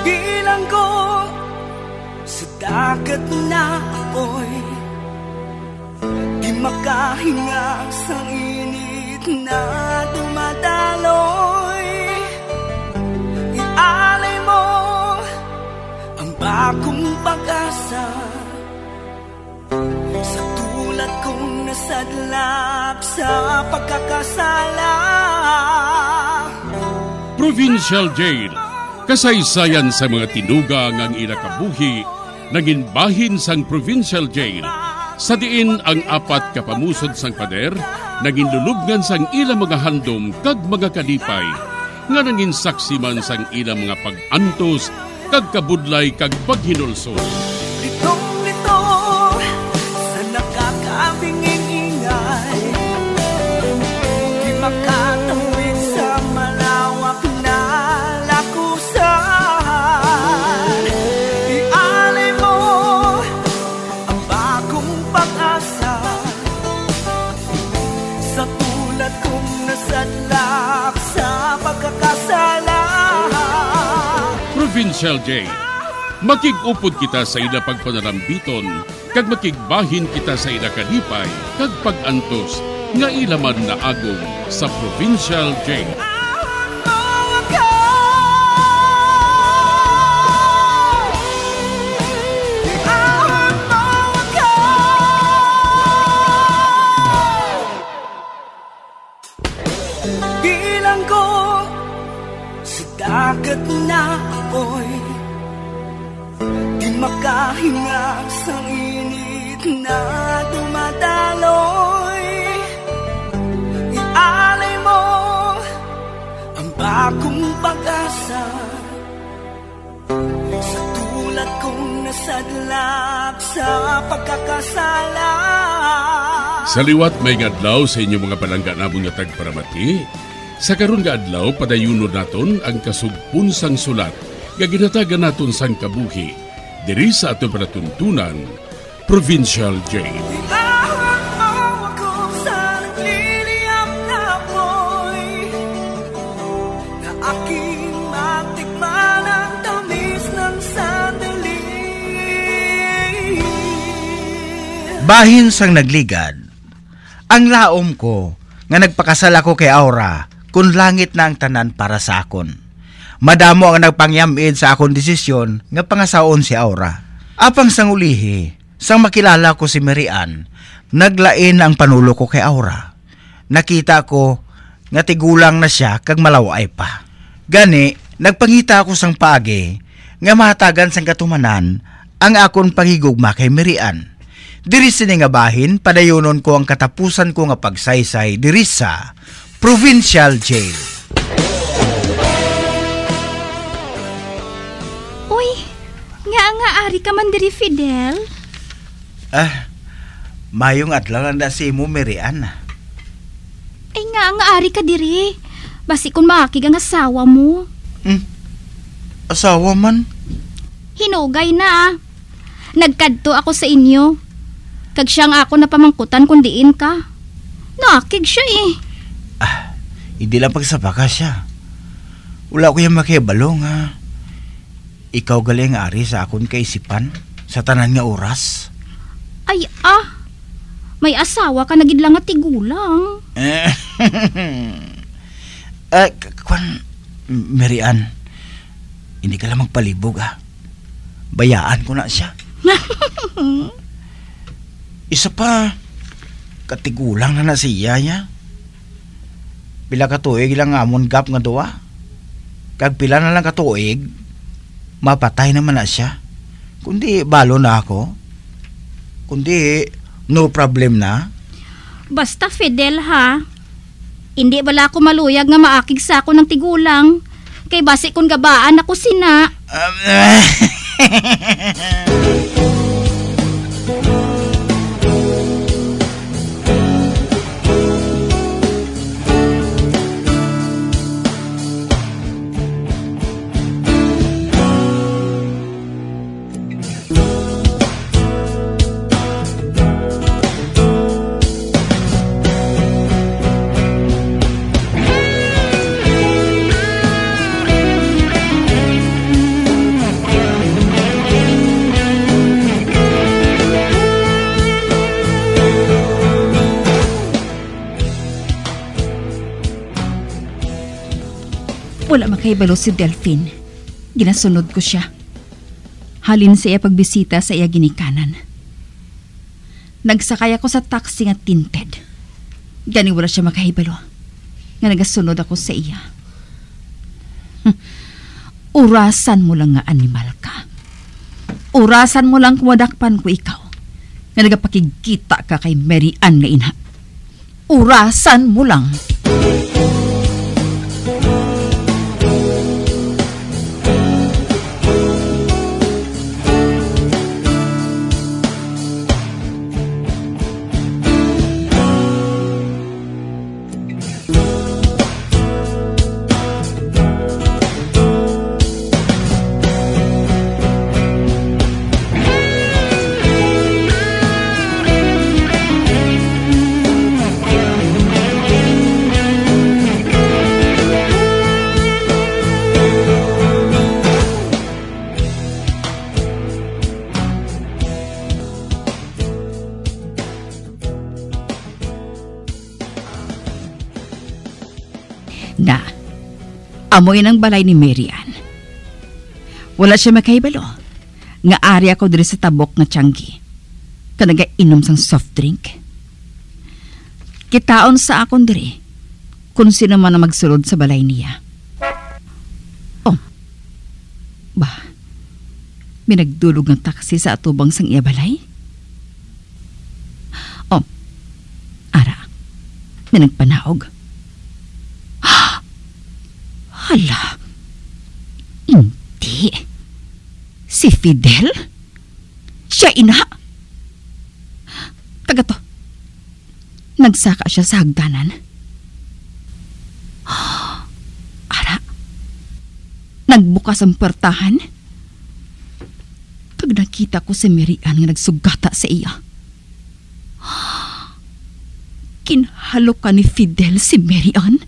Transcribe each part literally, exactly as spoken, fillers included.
Bilanggo sa dagat na apoy, di makahinga sa init na dumadaloy. Ialay mo ang bagong pag-asa sa tulad kong nasadlap sa pagkakasala. Provincial Jail, kasaysayan sa mga tinugang ang inakabuhi, naging bahin sang Provincial Jail. Sa diin ang apat kapamusod sang pader, naging lulubngan sang ilang mga handom kag mga kalipay, nga naging saksi man sang ilang mga pag-antos, kag kabudlay kag paghinulsol. Litong-lito sa nakakabinging ingay, di makatawid sa malawak na lakusan. Ialay mo ang bagong pag-asa sa tulad kong nasadlak sa pagkakasala. Provincial Jail, makig-upod kita sa ila pagpanarambiton, kag makigbahin kita sa ila kalipay, kag pag-antos, nga ilaman na agong sa Provincial Jail. Bilanggo sa dagat na apoy, di makahinga sa init na dumadaloy. Ialay mo ang bagong pag-asa sa tulad kong nasadlak sa pagkakasala. Sa liwat may adlaw sa inyong mga palangganabong nga tagparamati. Sa karon nga adlaw padayunon naton ang kasugpon sang sulat nga ginatagan naton sang kabuhi diri sa aton panatuntunan, Provincial Jail. Iahon mo ako sa nagliliyap na apoy, na aking matikman ang tamis ng sandali. Bahin sang nagligad, ang laom ko nga nagpakasal ako kay Aura, kun langit na ang tanan para sa akon. Madamo ang nagpangyamid sa akong desisyon nga pangasaon si Aura. Apang sang ulihi, sang makilala ko si Marian, naglain ang panulo ko kay Aura. Nakita ko nga tigulang na siya kag malaway pa. Gani, nagpangita ako sang paagi nga mahatagan sang katumanan ang akon pangigugma kay Marian. Diri sini nga bahin, padayonon ko ang katapusan ko nga pagsaysay diri sa Provincial Jail. Uy, nga nga ari ka man diri, Fidel. Ah, mayong adlaw lang na si mo, Marian. Ay nga nga ari ka diri. Basi kung makakig ang asawa mo. Hmm? Asawa man? Hinugay na ah. Nagkadto ako sa inyo. Kag siyang ako na pamangkutan kung diin ka. Nakakig siya eh. Ah, hindi lang pagsabaka siya. Wala ko yung makibalong ha. Ikaw galing ari sa akon kaisipan sa tanan nga oras. Ay ah, may asawa ka na gid lang nga tigulang. Eh, uh, kwan, Marian, hindi ka lang magpalibog ah. Bayaan ko na siya. Isa pa, katigulang na na siya niya. Pila katuig lang amon gap nga duwa. Kag pila na lang katuig, mapatay naman na siya. Kundi balo na ako. Kundi no problem na. Basta Fidel ha. Hindi bala ako maluyag nga maakig sa ako ng tigulang. Kay basi kung gabaan ako sina. Um, makahibalo si Delphine, ginasunod ko siya. Halin sa iya pagbisita sa iya ginikanan. Nagsakay ako sa taxi nga tinted. Gani wala siya makahibalo. Nga nagasunod ako sa iya. Hm. Urasan mo lang nga animal ka. Urasan mo lang kumadakpan ko ikaw. Nga nagapakikita ka kay Mary Ann nga ina. Urasan mo lang. Na, amoy ng balay ni Mary Ann. Wala siya makahibalo. Nga ari ako diri sa tabok na tiyanggi. Kanaga inom sang soft drink. Kitaon sa akon diri kung sino man na magsulod sa balay niya. Oh, ba, minagdulog ng taksi sa atubang sang iya balay? Oh, ara, minagpanaog. Hala, hindi. Si Fidel? Siya ina? Taga to. Nagsaka siya sa hagdanan. Ara, nagbukas ang pertahan. Pag nakita ko si Mary Ann nga nagsugata sa iya. Kinhalo ka ni Fidel si Mary Ann?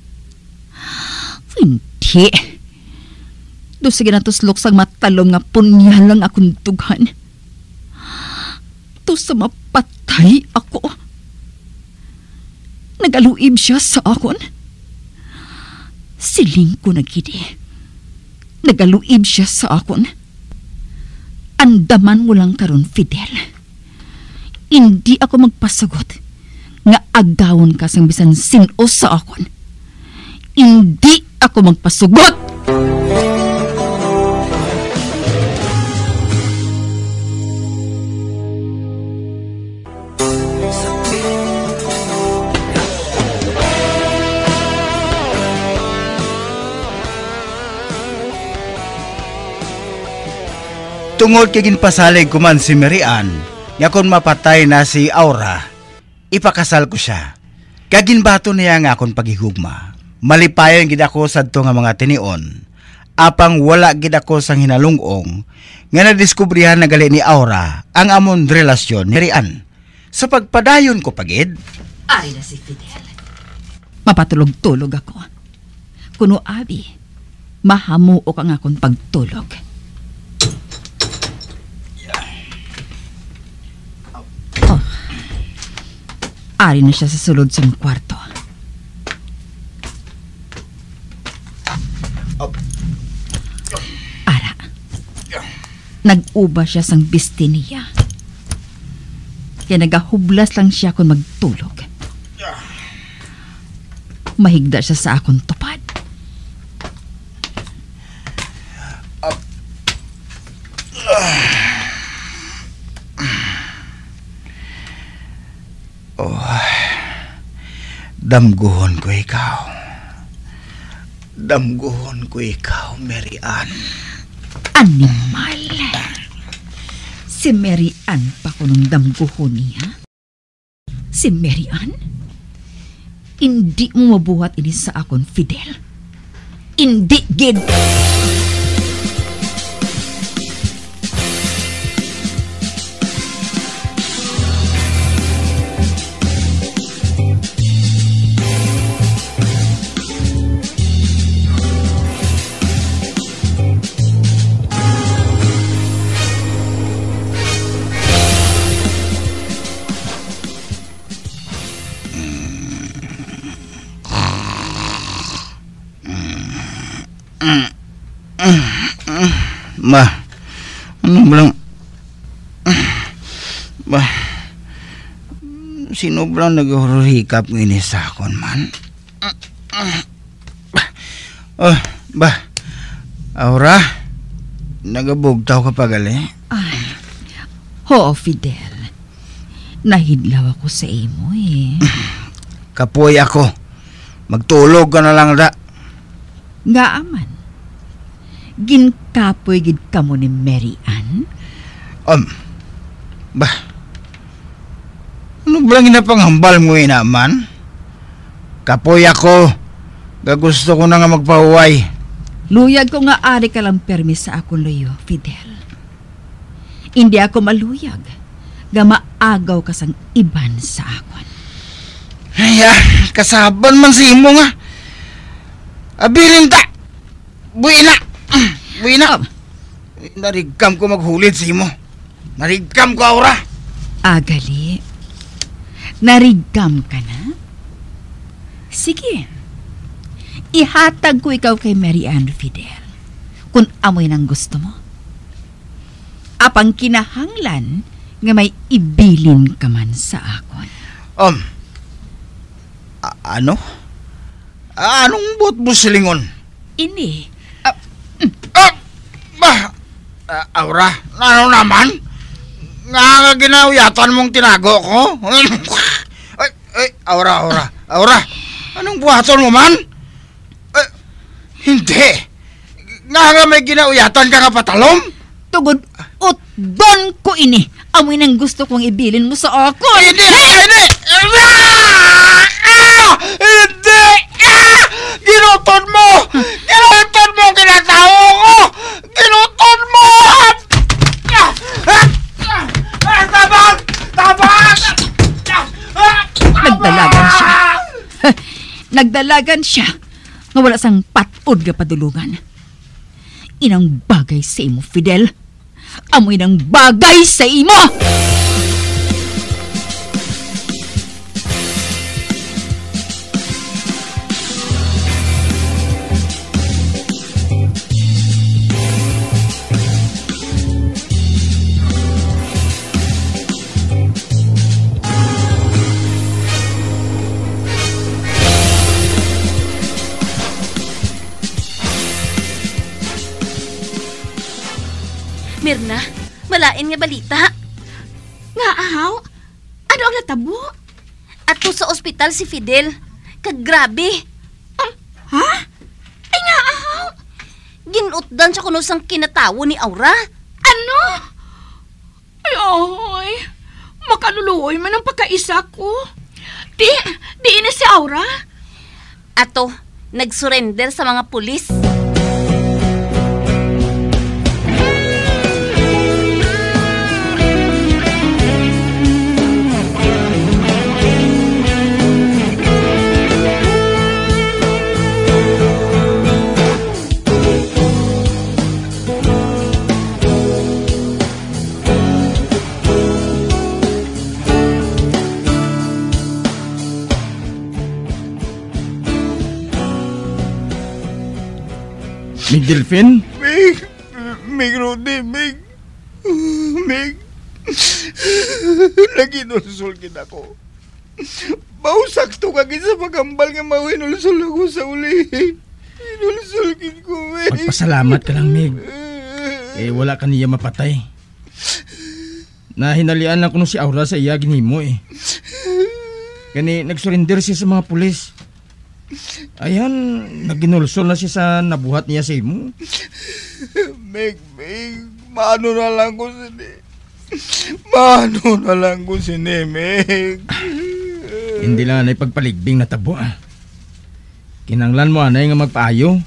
Hindi. Do sige na tuslok sang matalom nga punya lang akong tughan. To sa mapatay ako. Nagaluib siya sa akon. Siling ko na gidi. Nagaluib siya sa akon. Andaman mo lang karon, Fidel. Hindi ako magpasagot nga agawon ka sang bisan sino sa akon. Hindi ako magpasugot! Tungod kay ginpasalig ko man si Mary Ann, nga kung mapatay na si Aura, ipakasal ko siya. Kaginbato niya nga akong paghigugma. Malipayon gid ako sadto nga mga tinion. Apang wala gid ako sang hinalungong nga nadiskubrihan na gali ni Aura ang amon relasyon ni Mary Ann. Sa pagpadayon ko pagid. Ari na si Fidel. Mapatulog-tulog ako. Kuno abi, mahamuok ang akong pagtulog. Oh. Ari na siya sa sulod sa kwarto. Ara, nag-uba siya sang bisti niya. Kaya nagahublas lang siya kung magtulog. Mahigda siya sa akong tupad. Oh, damguhon ko ikaw. Damguhon ko ikaw, Mary Ann. Animal. Si Mary Ann pa ko nung damguhon niya. Si Mary Ann? Hindi mo mabuhat ini sa akon, Fidel. Hindi, gid. Ma, ano ba lang? Ba, sino ba lang nag-hurikap ngayon sa akon man? Oh, ba, Aura, nagabugtaw ka pa gali? Ay, ho, Fidel. Nahidlaw ako sa imo eh. Kapoy ako. Magtulog ka na lang da. Nga aman. Ginkapoy gid kamo ni Mary Ann? Um, ba, ano ba lang ginapanghambal mo yun naman? Kapoy ako. Gagusto ko na nga magpahuway. Luyag ko nga ari ka lang permis sa akong loyo, Fidel. Hindi ako maluyag. Ga maagaw ka sang iban sa akon. Ay, ah, kasaban man si imo nga. Abilin ta. Buwi na. Buwi na. Narigkam ko maghulit si imo. Narigkam ko, Aura. Agali. Narigam ka na? Sige. Ihatag ko ikaw kay Mary Ann, Fidel. Kung amoy nang gusto mo. Apang kinahanglan nga may ibilin ka man sa akon. Um, a- ano? A- anong buot mo silingon? Ini. Ah, bah, ah, Aura, ano naman? Nga nga ginauyatan mong tinago ko? Ay, ay, Aura, Aura, Aura, anong buhaton mo man? Ay, hindi. Nga nga may ginauyatan ka nga patalom? Tugod, utdon ko ini. Amoy nang gusto kong ibilin mo sa akon. Hindi, hindi! Ah! Ah! Hindi! Ah! Ginutod mo! Ginutod mo! Kinatao ko! Ginutod mo! Ah! Ah! Ah! Tabang! Tabang! Nagdalagan siya. Nagdalagan siya. Nga wala sang patod nga padulungan. Inang bagay sa imo, Fidel. Amoy ng bagay sa imo! Mirna, malain nga balita. Nga ahaw? Ano ang natabo? Ato sa ospital si Fidel. Kagrabe. Um, ha? Ay nga ahaw? Ginutdan siya kuno sang kinatawo ni Aura. Ano? Ay oy, makaluluoy man ang pagkaisa ko. Di, di ina si Aura? Ato, nag-surrender sa mga pulis. Mig Delfin? Mig! Mig, Rudy, Mig! Mig! Naginulsul ako. Bausakto ka sa pagambal nga mawinulsul ako sa uli. Inulsul ko, Mig. Magpasalamat ka lang, Mig. Eh, wala ka niya mapatay. Nahinalian ako nung si Aura sa iya ginhimo eh. Kani, nagsurrender siya sa mga pulis. Ayan, naginulsol na siya sa nabuhat niya sa imo. Meg, Meg, maano na lang ko sini. Maano na lang ko sini, Meg. Hindi lang na ipagpaligbing na tabo ah. Kinanglan mo anay nga magpaayo.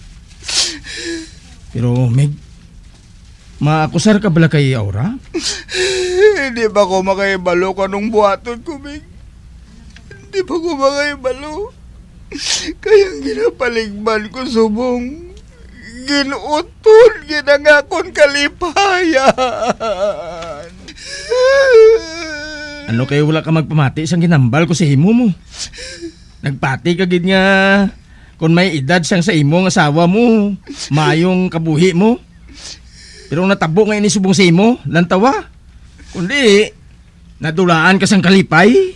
Pero Meg, maakusar ka bala kay Aura? Hindi ba ko makaibalo ka nung buhaton ko, Meg? Hindi ba ko makaibalo? Kayang ginapaligban ko subong ginutol ginangakon kalipayan. Ano kayo wala ka magpamati isang ginambal ko sa himo mo? Nagpati ka gid nga kung may edad siyang sa imo ng asawa mo, mayong kabuhi mo. Pero natabo nga ini subong sa imo, lantawa. Kundi, nadulaan ka sang kalipay.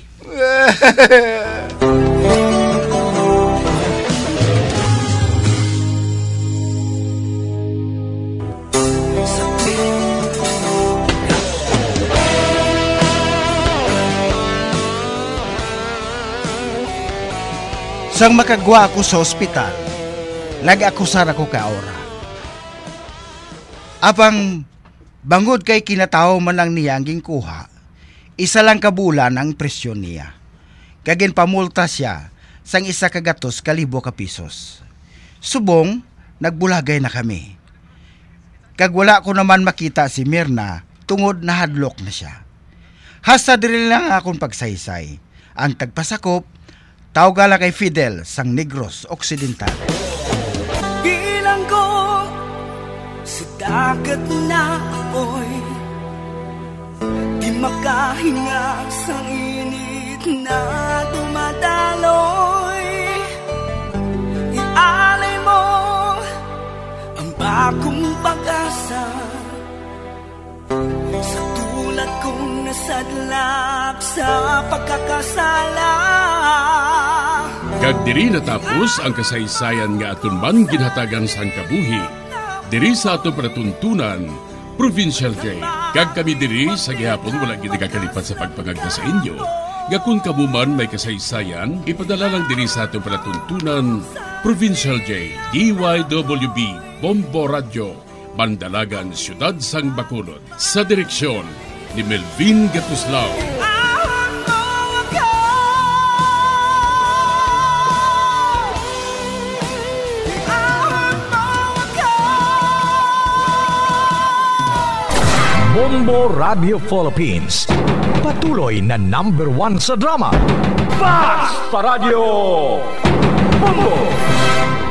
Sang makagwa ako sa ospital, nag-akusar ako ka Aura. Apang bangod kay kinatao man lang niya ang gingkuha, isa lang kabulan ang presyon niya. Kagin pamulta siya sang isa kagatos kalibo ka pisos. Subong, nagbulagay na kami. Kag wala ko naman makita si Mirna, tungod na hadlok na siya. Hasta diri lang akong pagsaysay. Ang tagpasakop, tawagala kay Fidel sang Negros Occidental. Bilang ko sa dagat na apoy, di makahinga sa init na dumadaloy. Ialay mo ang bagong pag-asa sa tulad kong nasadlak sa pagkakasala. Kag diri natapos ang kasaysayan nga aton man ginhatagan sang kabuhi. Diri sa ato panatuntunan, Provincial Jail. Kag kami diri sa gihapon wala gid nagakalipat sa pagpangagda sa inyo. Nga kung kamo man may kasaysayan, ipadala lang diri sa ato panatuntunan, Provincial Jail, D Y W B, Bombo Radio, Bandalagan, Siyudad sang Bacolod. Sa direksyon ni Melvin Gatuslao. Bombo Radio Philippines. Patuloy na number one sa drama. Basta Radio Bombo!